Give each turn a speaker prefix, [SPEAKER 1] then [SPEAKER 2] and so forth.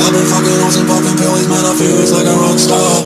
[SPEAKER 1] I've been fucking on some poppin' pills, man, I feel it's like a rock star.